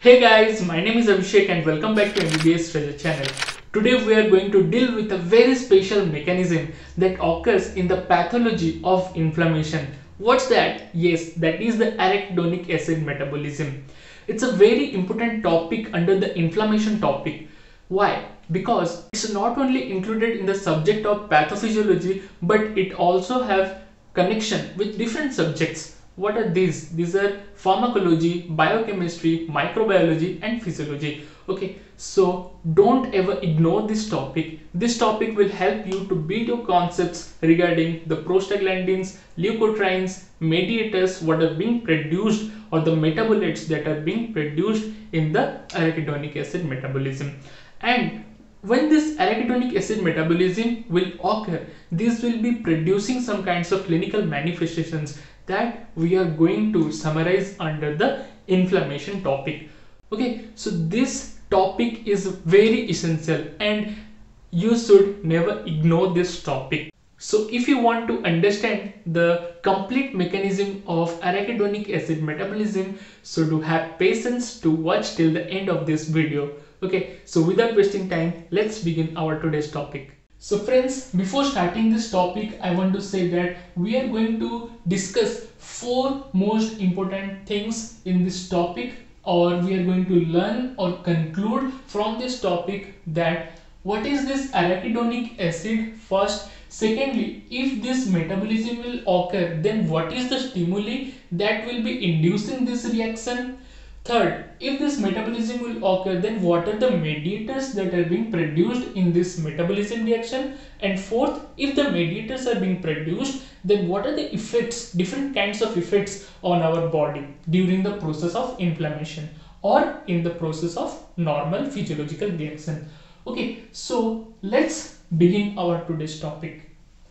Hey guys, my name is Abhishek and welcome back to MBBS Treasure channel. Today we are going to deal with a very special mechanism that occurs in the pathology of inflammation. What's that? Yes, that is the arachidonic acid metabolism. It's a very important topic under the inflammation topic. Why? Because it's not only included in the subject of pathophysiology, but it also have connection with different subjects. What are these? These are pharmacology, biochemistry, microbiology and physiology. Okay, so don't ever ignore this topic. This topic will help you to build your concepts regarding the prostaglandins, leukotrienes, mediators, what are being produced, or the metabolites that are being produced in the arachidonic acid metabolism. And when this arachidonic acid metabolism will occur, this will be producing some kinds of clinical manifestations that we are going to summarize under the inflammation topic. Okay, so this topic is very essential and you should never ignore this topic. So if you want to understand the complete mechanism of arachidonic acid metabolism, so do have patience to watch till the end of this video. Okay, so without wasting time, let's begin our today's topic. So friends, before starting this topic, I want to say that we are going to discuss 4 most important things in this topic, or we are going to learn or conclude from this topic that what is this arachidonic acid first. Secondly, if this metabolism will occur, then what is the stimuli that will be inducing this reaction? Third, if this metabolism will occur, then what are the mediators that are being produced in this metabolism reaction? And fourth, if the mediators are being produced, then what are the effects, different kinds of effects on our body during the process of inflammation or in the process of normal physiological reaction. Okay, so let's begin our today's topic.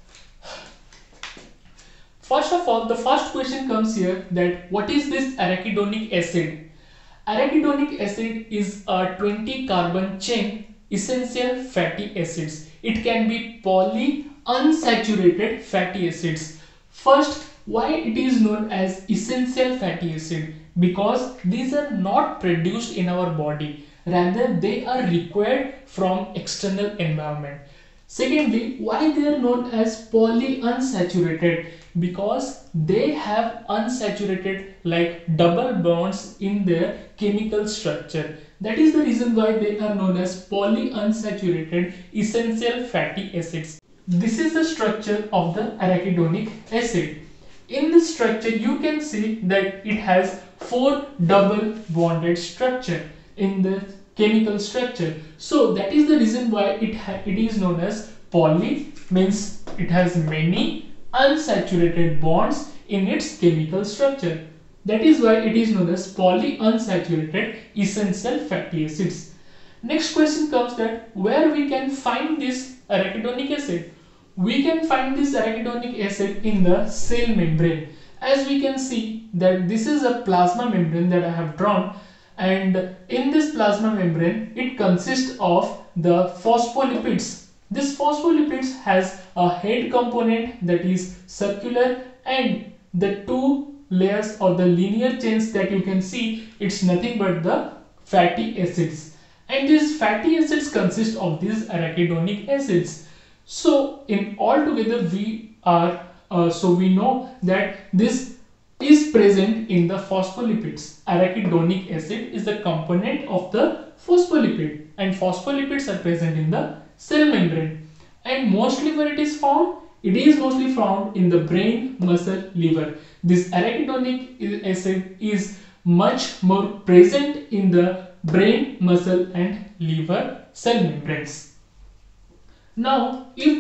First of all, the first question comes here that what is this arachidonic acid? Arachidonic acid is a 20 carbon chain essential fatty acids. It can be polyunsaturated fatty acids. First, why it is known as essential fatty acid? Because these are not produced in our body, rather they are required from external environment. Secondly, why they are known as polyunsaturated? Because they have unsaturated like double bonds in their chemical structure. That is the reason why they are known as polyunsaturated essential fatty acids. This is the structure of the arachidonic acid. In this structure, you can see that it has 4 double bonded structure in the chemical structure. So that is the reason why it is known as poly, means it has many unsaturated bonds in its chemical structure. That is why it is known as polyunsaturated essential fatty acids. Next question comes that where we can find this arachidonic acid? We can find this arachidonic acid in the cell membrane. As we can see that this is a plasma membrane that I have drawn, and in this plasma membrane it consists of the phospholipids. This phospholipids has a head component that is circular, and the 2 layers or the linear chains that you can see, it's nothing but the fatty acids, and these fatty acids consist of these arachidonic acids. So in all together we know that this is present in the phospholipids. Arachidonic acid is the component of the phospholipid, and phospholipids are present in the cell membrane. And mostly where it is found? It is mostly found in the brain, muscle, liver. This arachidonic acid is much more present in the brain, muscle and liver cell membranes. Now, if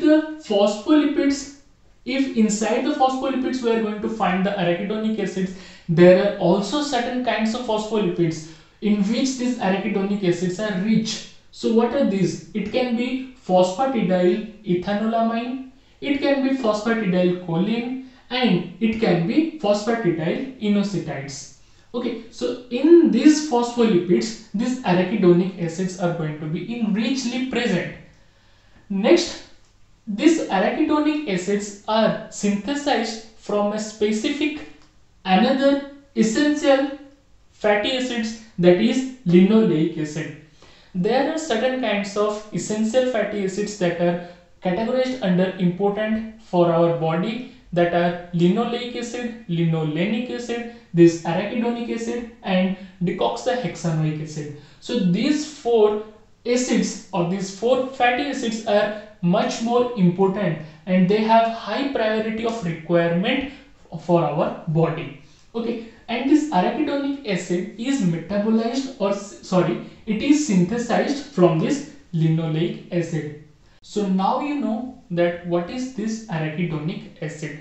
inside the phospholipids we are going to find the arachidonic acids, there are also certain kinds of phospholipids in which these arachidonic acids are rich. So what are these? It can be phosphatidyl ethanolamine, it can be phosphatidyl choline, and it can be phosphatidyl inositides. Okay, so in these phospholipids, these arachidonic acids are going to be richly present. Next, these arachidonic acids are synthesized from a specific another essential fatty acids that is linoleic acid. There are certain kinds of essential fatty acids that are categorized under important for our body, that are linoleic acid, linolenic acid, this arachidonic acid, and decoxahexanoic acid. So these four acids or these four fatty acids are much more important and they have high priority of requirement for our body. Okay, and this arachidonic acid is metabolized, or sorry, it is synthesized from this linoleic acid. So now you know that what is this arachidonic acid.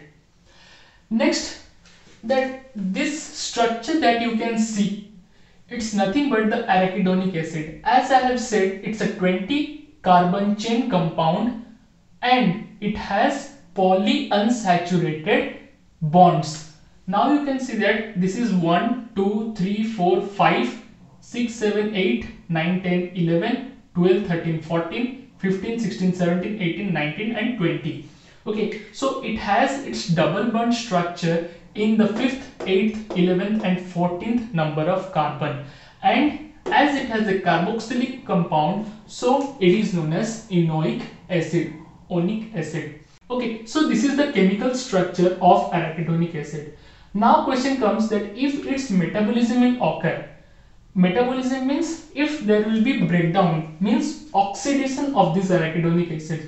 Next, that this structure that you can see, it's nothing but the arachidonic acid. As I have said, it's a 20 carbon chain compound and it has polyunsaturated bonds. Now you can see that this is 1, 2, 3, 4, 5, 6, 7, 8, 9, 10, 11, 12, 13, 14, 15, 16, 17, 18, 19 and 20. Okay, so it has its double bond structure in the 5th, 8th, 11th and 14th number of carbon, and as it has a carboxylic compound, so it is known as enoic acid, onic acid. Okay, so this is the chemical structure of arachidonic acid. Now question comes that if its metabolism will occur, metabolism means if there will be breakdown, means oxidation of this arachidonic acid.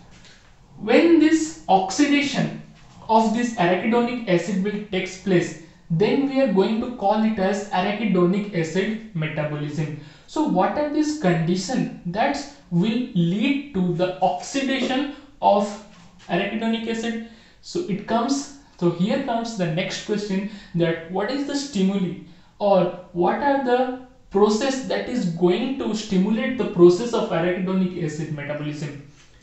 When this oxidation of this arachidonic acid will takes place, then we are going to call it as arachidonic acid metabolism. So what are these conditions that will lead to the oxidation of arachidonic acid? So here comes the next question, that what is the stimuli or what are the process that is going to stimulate the process of arachidonic acid metabolism?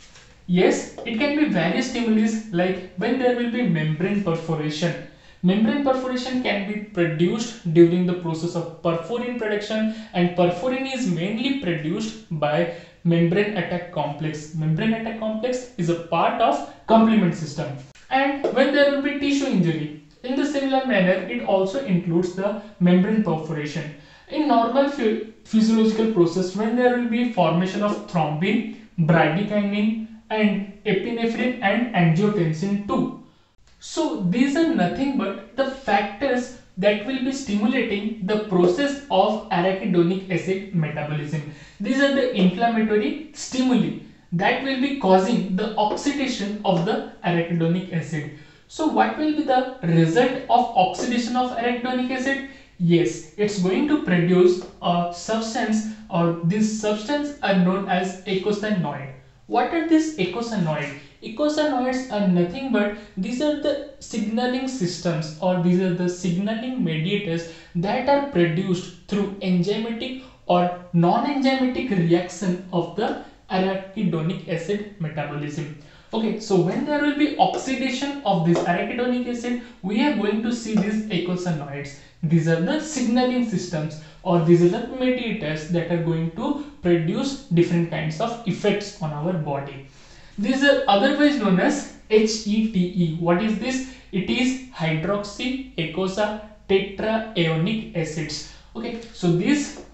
Yes, it can be various stimuli, like when there will be membrane perforation. Membrane perforation can be produced during the process of perforin production, and perforin is mainly produced by membrane attack complex. Membrane attack complex is a part of complement system. And when there will be tissue injury, in the similar manner, it also includes the membrane perforation. In normal physiological process, when there will be formation of thrombin, bradykinin, and epinephrine and angiotensin 2. So these are nothing but the factors that will be stimulating the process of arachidonic acid metabolism. These are the inflammatory stimuli that will be causing the oxidation of the arachidonic acid. So what will be the result of oxidation of arachidonic acid? Yes, it's going to produce a substance, or this substance are known as eicosanoid. What are these eicosanoids? Eicosanoids are nothing but these are the signaling systems, or these are the signaling mediators that are produced through enzymatic or non-enzymatic reaction of the arachidonic acid metabolism. Okay, so when there will be oxidation of this arachidonic acid, we are going to see these eicosanoids. These are the signaling systems, or these are the mediators that are going to produce different kinds of effects on our body. These are otherwise known as HETE. What is this? It is hydroxy eicosa tetraaonic acids. Okay, so these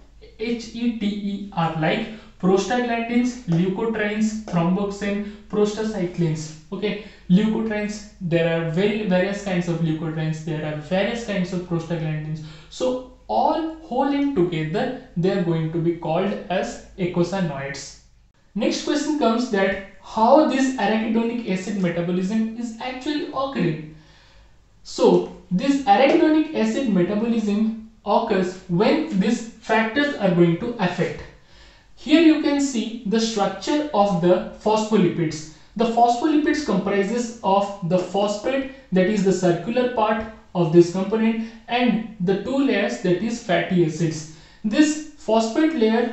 HETE are like prostaglandins, leukotrienes, thromboxane, prostacyclins. Okay, leukotrienes, there are various kinds of leukotrienes, there are various kinds of prostaglandins. So all whole in together, they are going to be called as eicosanoids. Next question comes that how this arachidonic acid metabolism is actually occurring. So this arachidonic acid metabolism occurs when these factors are going to affect. Here you can see the structure of the phospholipids. The phospholipids comprises of the phosphate, that is the circular part of this component, and the two layers, that is fatty acids. This phosphate layer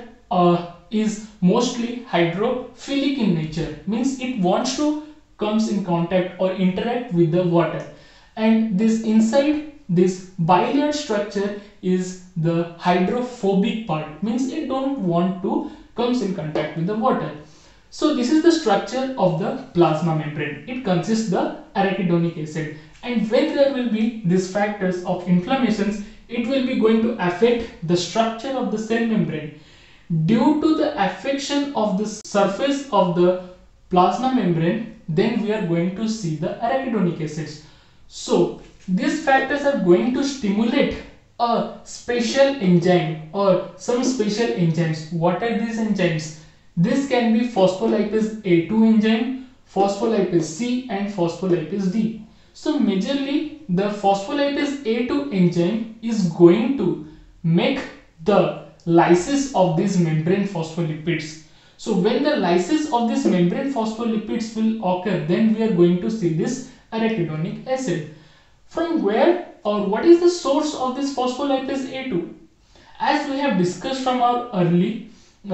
is mostly hydrophilic in nature, means it wants to comes in contact or interact with the water, and this inside this bilayer structure is the hydrophobic part, means it don't want to comes in contact with the water. So this is the structure of the plasma membrane. It consists the arachidonic acid, and when there will be these factors of inflammations, it will be going to affect the structure of the cell membrane. Due to the affection of the surface of the plasma membrane, then we are going to see the arachidonic acids. So these factors are going to stimulate a special enzyme or some special enzymes. What are these enzymes? This can be phospholipase A2 enzyme, phospholipase C and phospholipase D. So majorly the phospholipase A2 enzyme is going to make the lysis of these membrane phospholipids. So when the lysis of this membrane phospholipids will occur, then we are going to see this arachidonic acid. From where or what is the source of this phospholipase A2? As we have discussed from our early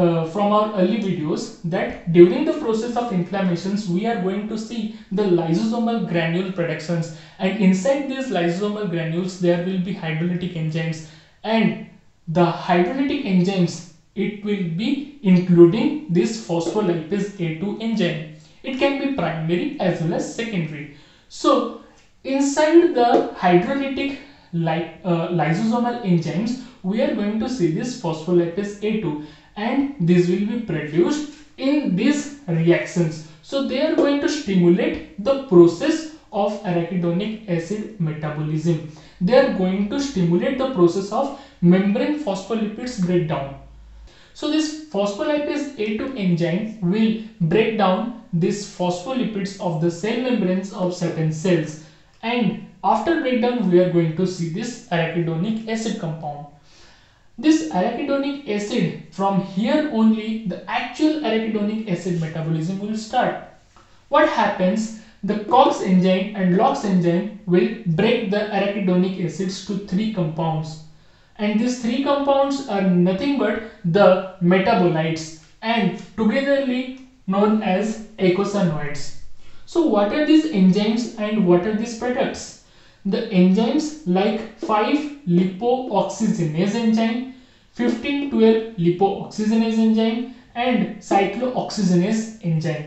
videos, that during the process of inflammations we are going to see the lysosomal granule productions, and inside these lysosomal granules there will be hydrolytic enzymes, and the hydrolytic enzymes, it will be including this phospholipase A2 enzyme. It can be primary as well as secondary. So inside the hydrolytic lysosomal enzymes, we are going to see this phospholipase A2, and this will be produced in these reactions. So they are going to stimulate the process of arachidonic acid metabolism. They are going to stimulate the process of membrane phospholipids breakdown. So this phospholipase A2 enzyme will break down these phospholipids of the cell membranes of certain cells, and after breakdown we are going to see this arachidonic acid compound. This arachidonic acid, from here only the actual arachidonic acid metabolism will start. What happens? The COX enzyme and LOX enzyme will break the arachidonic acids to 3 compounds, and these 3 compounds are nothing but the metabolites and togetherly known as eicosanoids. So what are these enzymes and what are these products? The enzymes like 5-lipooxygenase enzyme, 15-12-lipooxygenase enzyme and cyclooxygenase enzyme.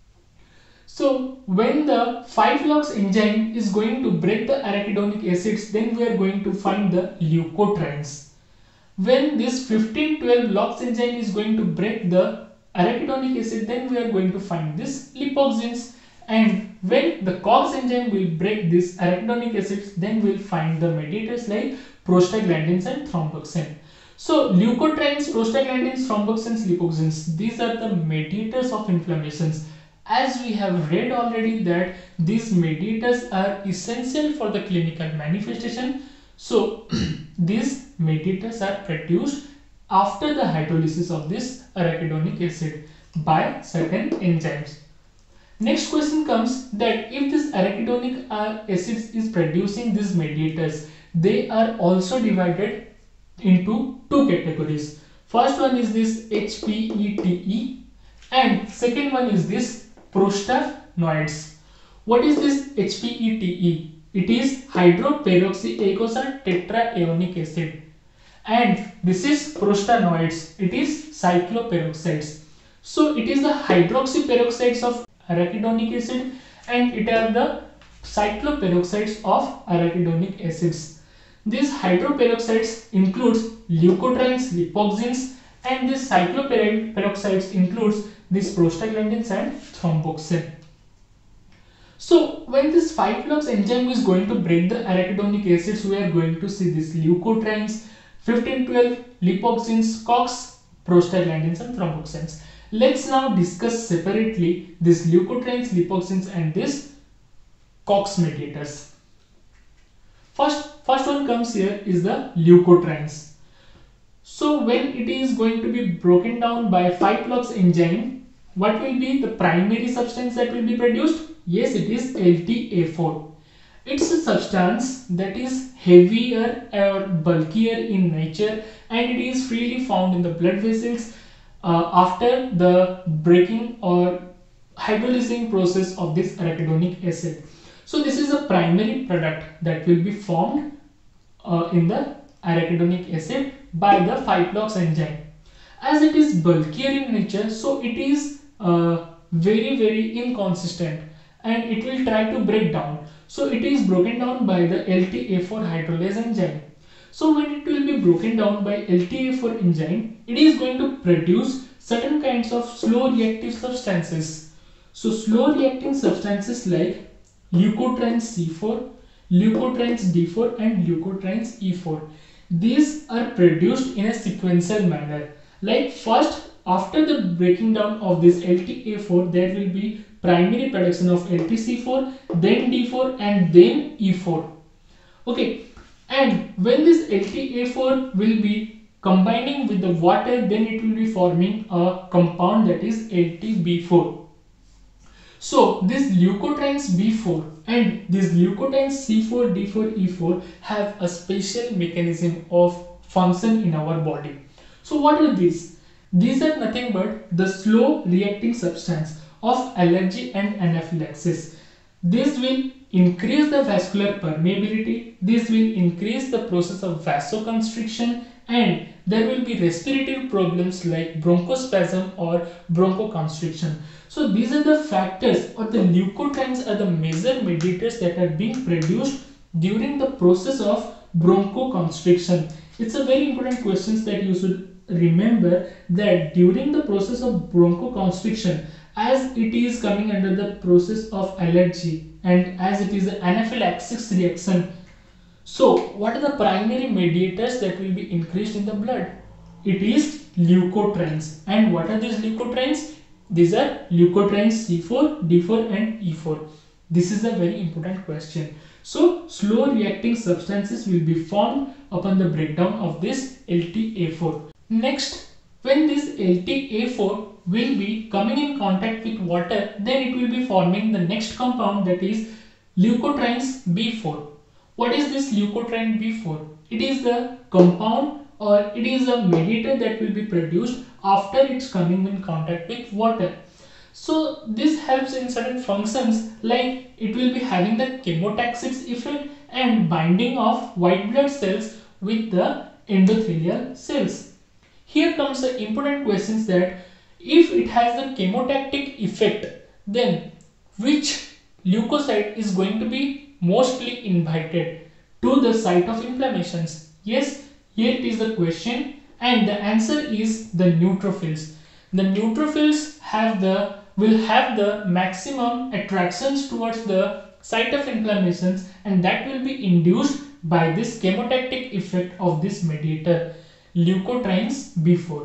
So when the 5-LOX enzyme is going to break the arachidonic acids, then we are going to find the leukotrienes. When this 15-12-LOX enzyme is going to break the arachidonic acid, then we are going to find this lipoxygens. And when the COX enzyme will break this arachidonic acids, then we'll find the mediators like prostaglandins and thromboxane. So leukotrienes, prostaglandins, thromboxanes, lipoxygens, these are the mediators of inflammations. As we have read already that these mediators are essential for the clinical manifestation. So these mediators are produced after the hydrolysis of this arachidonic acid by certain enzymes. Next question comes that if this arachidonic acids is producing these mediators, they are also divided into 2 categories. First one is this HPETE and second one is this prostaglandins. What is this HPETE? It is hydroperoxyeicosal tetraaonic acid, and this is prostaglandins. It is cycloperoxides. So it is the hydroxyperoxides of arachidonic acid and it are the cycloperoxides of arachidonic acids. These hydroperoxides includes leukotrienes, lipoxygens, and these cycloperoxides includes these prostaglandins and thromboxane. So when this 5-LOX enzyme is going to break the arachidonic acids, we are going to see this leukotrienes, 15-12, lipoxygens, COX, prostaglandins and thromboxanes. Let's now discuss separately this leukotrienes, lipoxygens and this COX mediators. First one comes here is the leukotrienes. So when it is going to be broken down by 5-LOX enzyme, what will be the primary substance that will be produced? Yes, it is LTA4. It's a substance that is heavier or bulkier in nature and it is freely found in the blood vessels after the breaking or hydrolysing process of this arachidonic acid. So this is a primary product that will be formed in the arachidonic acid by the 5-LOX enzyme. As it is bulkier in nature, so it is very inconsistent and it will try to break down. So it is broken down by the LTA4 hydrolase enzyme. So when it will be broken down by LTA4 enzyme, it is going to produce certain kinds of slow reactive substances. So slow reacting substances like leukotrienes C4, leukotrienes D4 and leukotrienes E4. These are produced in a sequential manner. Like first, after the breaking down of this LTA4, there will be primary production of LTC4, then D4 and then E4. Okay, and when this LTA4 will be combining with the water, then it will be forming a compound that is LTB4. So this leukotrienes B4 and this leukotrienes C4, D4, E4 have a special mechanism of function in our body. So what are these? These are nothing but the slow reacting substance of allergy and anaphylaxis. This will increase the vascular permeability, this will increase the process of vasoconstriction, and there will be respiratory problems like bronchospasm or bronchoconstriction. So these are the factors, or the leukotrienes are the major mediators that are being produced during the process of bronchoconstriction. It's a very important question that you should remember, that during the process of bronchoconstriction, as it is coming under the process of allergy and as it is an anaphylaxis reaction, so what are the primary mediators that will be increased in the blood? It is leukotrienes. And what are these leukotrienes? These are leukotrienes C4, D4 and E4. This is a very important question. So slow reacting substances will be formed upon the breakdown of this LTA4. Next, when this LTA4 will be coming in contact with water, then it will be forming the next compound, that is leukotrienes B4. What is this leukotriene B4? It is the compound, or it is a mediator that will be produced after it's coming in contact with water. So this helps in certain functions, like it will be having the chemotaxis effect and binding of white blood cells with the endothelial cells. Here comes the important questions, that if it has the chemotactic effect, then which leukocyte is going to be mostly invited to the site of inflammations? Yes, here it is the question, and the answer is the neutrophils. The neutrophils will have the maximum attractions towards the site of inflammations, and that will be induced by this chemotactic effect of this mediator leukotrienes B4.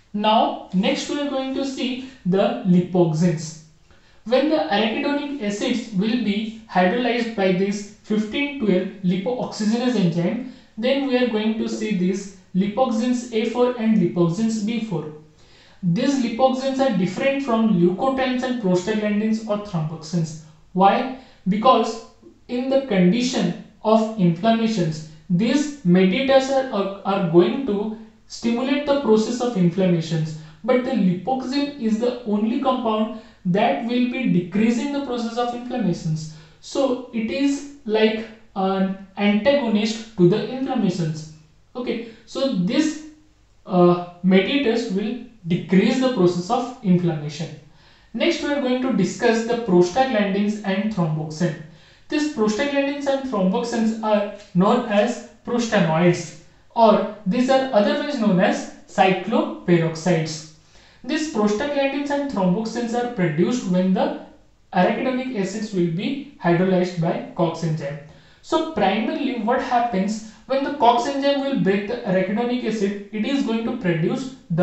Now next we are going to see the lipoxins. When the arachidonic acids will be hydrolyzed by this 1512 lipooxygenase enzyme, then we are going to see these lipoxins A4 and lipoxins B4. These lipoxins are different from leukotrienes and prostaglandins or thromboxans. Why? Because in the condition of inflammations, these mediators are going to stimulate the process of inflammations, but the lipoxin is the only compound that will be decreasing the process of inflammations. So it is like an antagonist to the inflammations. Okay, so this mediators will decrease the process of inflammation. Next, we are going to discuss the prostaglandins and thromboxane. These prostaglandins and thromboxanes are known as prostanoids, or these are otherwise known as cycloperoxides. These prostaglandins and thromboxanes are produced when the arachidonic acids will be hydrolyzed by COX enzyme. So primarily what happens when the COX enzyme will break the arachidonic acid, it is going to produce the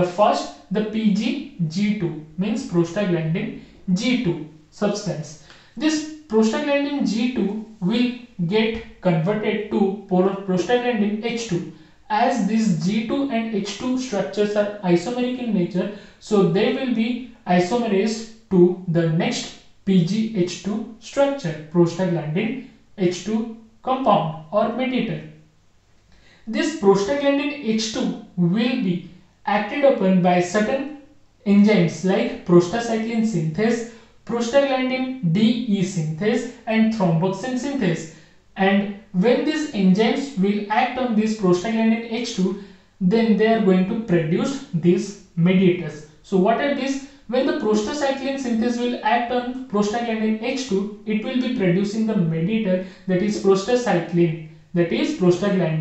PGG2, means prostaglandin G2 substance. This prostaglandin G2 will get converted to prostaglandin H2. As these G2 and H2 structures are isomeric in nature, so they will be isomerized to the next PGH2 structure, prostaglandin H2 compound or mediator. This prostaglandin H2 will be acted upon by certain enzymes like prostacyclin synthase, prostaglandin DE synthase and thromboxane synthase. And when these enzymes will act on this prostaglandin H2, then they are going to produce these mediators. So what are these? When the prostacyclin synthase will act on prostaglandin H2, it will be producing the mediator, that is prostacyclin, that is prostaglandin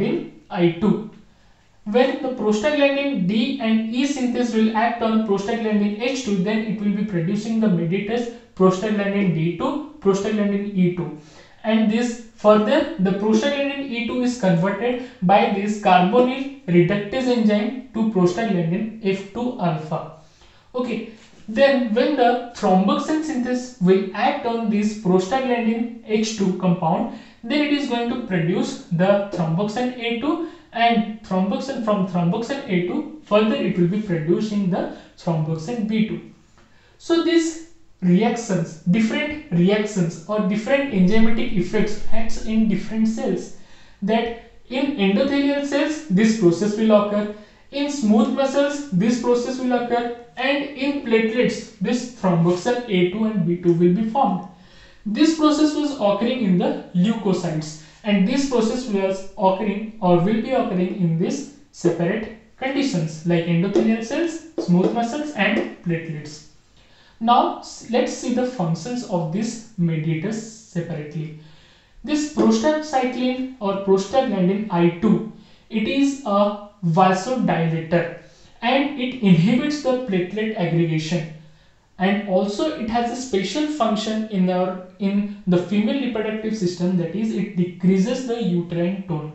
I2. When the prostaglandin D and E synthase will act on prostaglandin H2, then it will be producing the mediators prostaglandin D2, prostaglandin E2. And this further, the prostaglandin E2 is converted by this carbonyl reductase enzyme to prostaglandin F2 alpha. Okay, then when the thromboxane synthase will act on this prostaglandin H2 compound, then it is going to produce the thromboxane A2, and thromboxane from thromboxane A2 further it will be producing the thromboxane B2. So these reactions, different reactions or different enzymatic effects acts in different cells. That in endothelial cells this process will occur, in smooth muscles this process will occur, and in platelets this thromboxane A2 and B2 will be formed. This process was occurring in the leukocytes, and this process was occurring or will be occurring in these separate conditions like endothelial cells, smooth muscles and platelets. Now let's see the functions of these mediators separately. This prostacyclin or prostaglandin I2, it is a vasodilator and it inhibits the platelet aggregation, and also it has a special function in the female reproductive system, that is it decreases the uterine tone.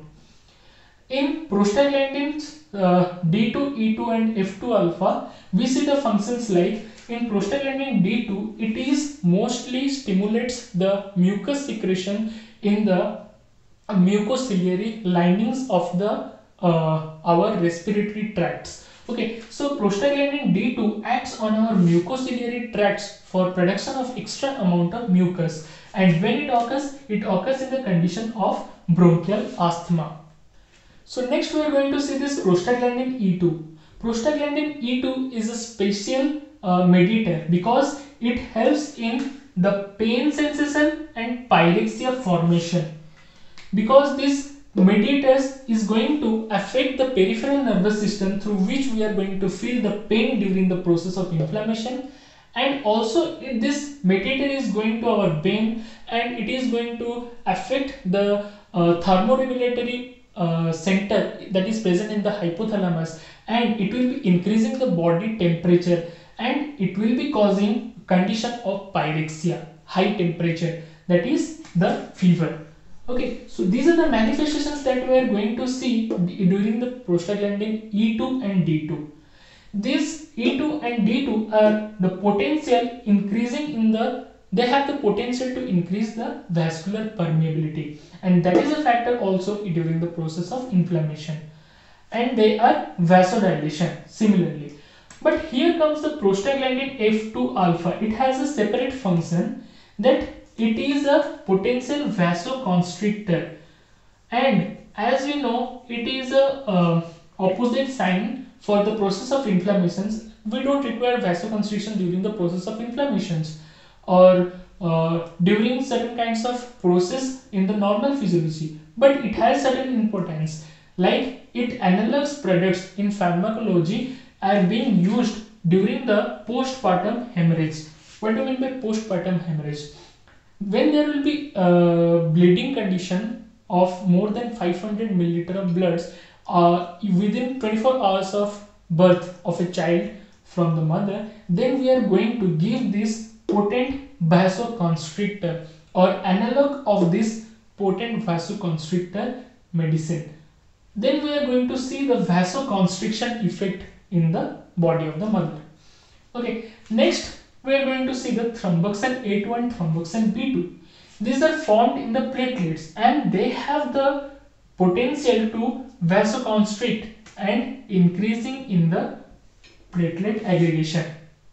In prostaglandins D2, E2 and F2 alpha, we see the functions like in prostaglandin D2, it is mostly stimulates the mucus secretion in the mucociliary linings of the our respiratory tracts. Okay, so prostaglandin D2 acts on our mucociliary tracts for production of extra amount of mucus, and when it occurs in the condition of bronchial asthma. So next we are going to see this prostaglandin E2. Prostaglandin E2 is a special mediator because it helps in the pain sensation and pyrexia formation. Because this mediators is going to affect the peripheral nervous system, through which we are going to feel the pain during the process of inflammation, and also this mediator is going to our brain and it is going to affect the thermoregulatory center that is present in the hypothalamus, and it will be increasing the body temperature and it will be causing condition of pyrexia, high temperature, that is the fever. Okay, so these are the manifestations that we are going to see during the prostaglandin E2 and D2. These E2 and D2 are the potential increasing in the, they have the potential to increase the vascular permeability, and that is a factor also during the process of inflammation, and they are vasodilation similarly. But here comes the prostaglandin F2 alpha. It has a separate function, that it is a potential vasoconstrictor, and as we know it is a opposite sign for the process of inflammations. We don't require vasoconstriction during the process of inflammations or during certain kinds of process in the normal physiology, but it has certain importance, like it analogs products in pharmacology are being used during the postpartum hemorrhage. What do you mean by postpartum hemorrhage? When there will be bleeding condition of more than 500 milliliter of blood within 24 hours of birth of a child from the mother, then we are going to give this potent vasoconstrictor or analog of this potent vasoconstrictor medicine. Then we are going to see the vasoconstriction effect in the body of the mother. Okay, next we are going to see the thromboxane A2 and thromboxane B2. These are formed in the platelets and they have the potential to vasoconstrict and increasing in the platelet aggregation.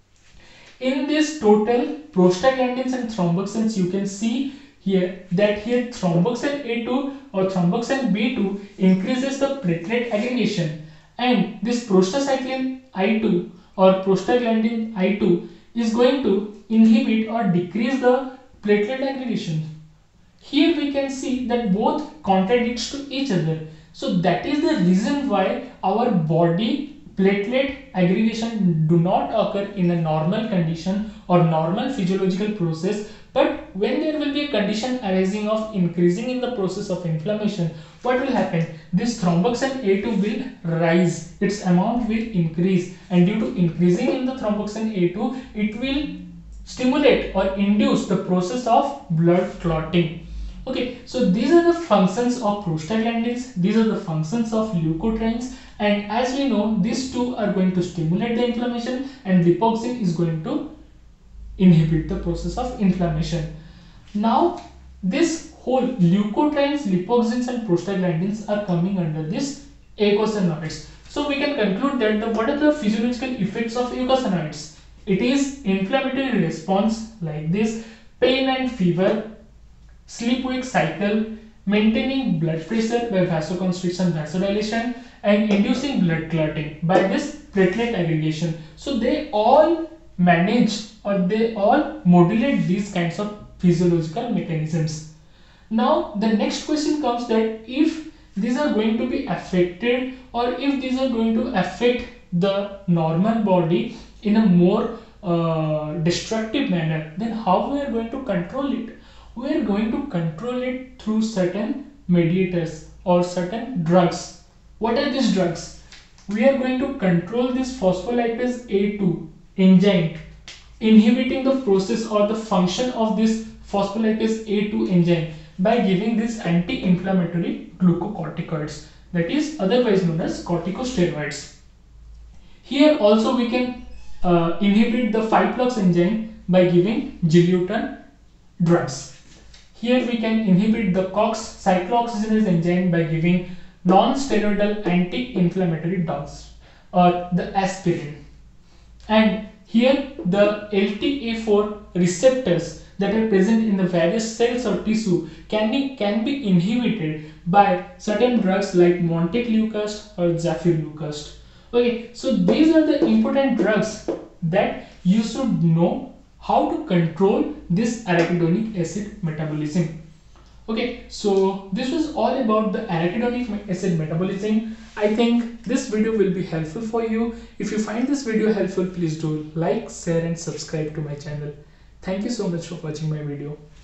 In this total prostaglandins and thromboxanes, you can see here that here thromboxane A2 or thromboxane B2 increases the platelet aggregation, and this prostacyclin I2 or prostaglandin I2 is going to inhibit or decrease the platelet aggregation. Here we can see that both contradicts to each other. So that is the reason why our body platelet aggregation do not occur in a normal condition or normal physiological process, but But when there will be a condition arising of increasing in the process of inflammation, what will happen? This thromboxane A2 will rise, its amount will increase, and due to increasing in the thromboxane A2, it will stimulate or induce the process of blood clotting. Okay, so these are the functions of prostaglandins, these are the functions of leukotrienes, and as we know, these two are going to stimulate the inflammation and lipoxin is going to inhibit the process of inflammation. Now, this whole leukotrienes, lipoxins and prostaglandins are coming under this eicosanoids. So we can conclude that what are the physiological effects of eicosanoids? It is inflammatory response like this, pain and fever, sleep-wake cycle, maintaining blood pressure by vasoconstriction, vasodilation, and inducing blood clotting by this platelet aggregation. So they all manage or they all modulate these kinds of physiological mechanisms. Now the next question comes that if these are going to be affected or if these are going to affect the normal body in a more destructive manner, then how we are going to control it? We are going to control it through certain mediators or certain drugs. What are these drugs? We are going to control this phospholipase A2 enzyme, inhibiting the process or the function of this phospholipase A2 enzyme by giving these anti-inflammatory glucocorticoids, that is otherwise known as corticosteroids. Here also we can inhibit the 5-PLOX enzyme by giving Giluton drugs. Here we can inhibit the COX cyclooxygenase enzyme by giving non-steroidal anti-inflammatory drugs or the aspirin. And here the LTA4 receptors that are present in the various cells or tissue can be inhibited by certain drugs like montelukast or zafirlukast. Okay, so these are the important drugs that you should know how to control this arachidonic acid metabolism. Okay, so this was all about the arachidonic acid metabolism. I think this video will be helpful for you. If you find this video helpful, please do like, share and subscribe to my channel. Thank you so much for watching my video.